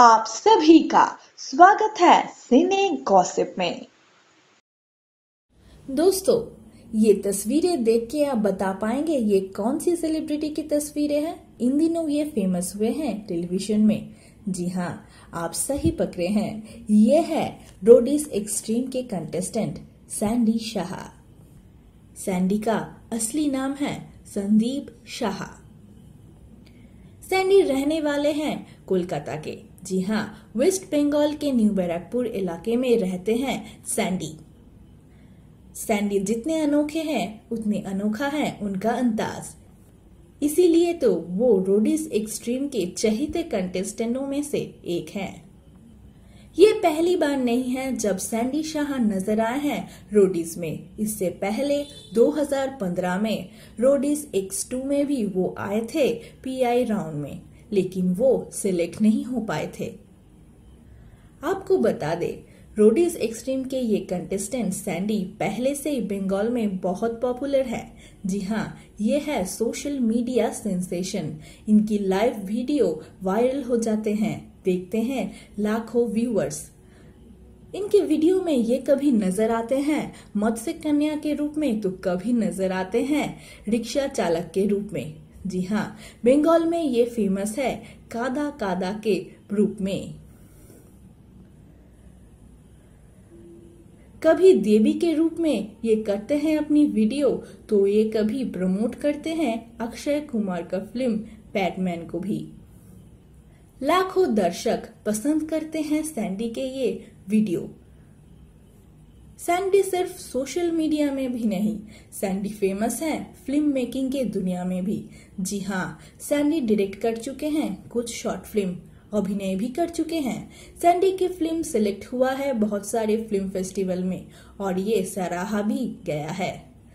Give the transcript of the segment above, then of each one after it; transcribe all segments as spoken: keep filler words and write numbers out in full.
आप सभी का स्वागत है सिने गॉसिप में। दोस्तों, ये तस्वीरें देख के आप बता पाएंगे ये कौन सी सेलिब्रिटी की तस्वीरें हैं? इन दिनों ये फेमस हुए हैं टेलीविजन में। जी हाँ, आप सही पकड़े हैं। ये है रोडीज एक्सट्रीम के कंटेस्टेंट सैंडी शाहा। सैंडी का असली नाम है संदीप शाहा। सैंडी रहने वाले हैं कोलकाता के। जी हाँ, वेस्ट बंगाल के न्यू बैरकपुर इलाके में रहते हैं सैंडी। सैंडी जितने अनोखे हैं उतने अनोखा है उनका अंदाज। इसीलिए तो वो रोडीज एक्सट्रीम के चहेते कंटेस्टेंटों में से एक हैं। ये पहली बार नहीं है जब सैंडी शाह नजर आए हैं रोडीज में। इससे पहले दो हज़ार पंद्रह में रोडीज एक्स टू में भी वो आए थे पीआई राउंड में, लेकिन वो सिलेक्ट नहीं हो पाए थे। आपको बता दे, रोडीज एक्सट्रीम के ये कंटेस्टेंट सैंडी पहले से ही बंगाल में बहुत पॉपुलर है। जी हाँ, ये है सोशल मीडिया सेंसेशन। इनकी लाइव वीडियो वायरल हो जाते हैं, देखते हैं लाखों व्यूअर्स। इनके वीडियो में ये कभी नजर आते हैं मत्स्य कन्या के रूप में, तो कभी नजर आते हैं रिक्शा चालक के रूप में। जी हाँ, बंगाल में ये फेमस है कादा कादा के रूप में। कभी देवी के रूप में ये करते हैं अपनी वीडियो, तो ये कभी प्रमोट करते हैं अक्षय कुमार का फिल्म बैटमैन को भी। लाखों दर्शक पसंद करते हैं सैंडी के ये वीडियो। सैंडी सिर्फ सोशल मीडिया में भी नहीं, सैंडी फेमस है फिल्म मेकिंग के दुनिया में भी। जी हाँ, सैंडी डायरेक्ट कर चुके हैं कुछ शॉर्ट फिल्म, अभिनय भी कर चुके हैं। सैंडी की फिल्म सिलेक्ट हुआ है बहुत सारे फिल्म फेस्टिवल में और ये सराहा भी गया है।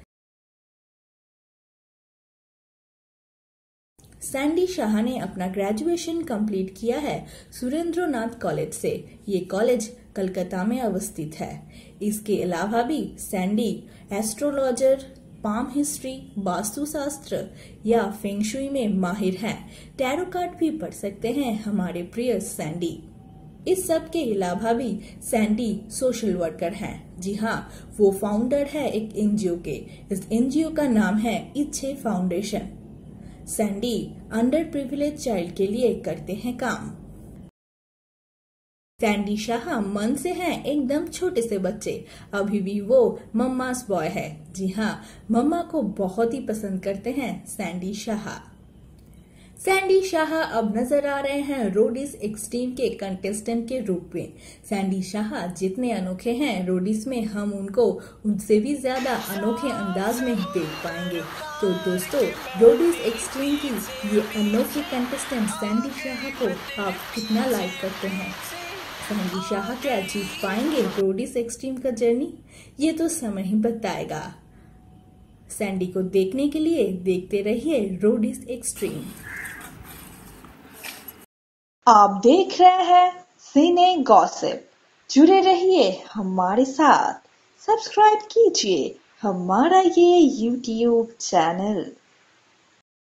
सैंडी शाह ने अपना ग्रेजुएशन कंप्लीट किया है सुरेंद्रनाथ कॉलेज से। ये कॉलेज कलकत्ता में अवस्थित है। इसके अलावा भी Sandy astrologer, palm history, vastushastra या फेंगशुई में माहिर हैं। टैरो कार्ड भी पढ़ सकते हैं हमारे प्रिय सैंडी। इस सब के अलावा भी सैंडी सोशल वर्कर हैं। जी हाँ, वो फाउंडर है एक एनजीओ के। इस एनजीओ का नाम है Ichche foundation. Sandy under privilege child के लिए करते हैं काम। सैंडी शाह मन से हैं एकदम छोटे से बच्चे। अभी भी वो मम्मास बॉय है। जी हाँ, मम्मा को बहुत ही पसंद करते हैं सैंडी शाह। सैंडी शाह अब नजर आ रहे हैं रोडीज एक्सट्रीम के कंटेस्टेंट के रूप में। सैंडी शाह जितने अनोखे हैं रोडीज में, हम उनको उनसे भी ज्यादा अनोखे अंदाज में देख पाएंगे। तो दोस्तों, रोडीज एक्सट्रीम की ये अनोखे कंटेस्टेंट सैंडी शाह को आप कितना लाइक करते हैं? सैंडी शाह क्या जीत पाएंगे रोडीज एक्सट्रीम का जर्नी? ये तो समय ही बताएगा। सैंडी को देखने के लिए देखते रहिए रोडीज एक्सट्रीम। आप देख रहे हैं सिने गॉसिप। जुड़े रहिए हमारे साथ, सब्सक्राइब कीजिए हमारा ये यूट्यूब चैनल।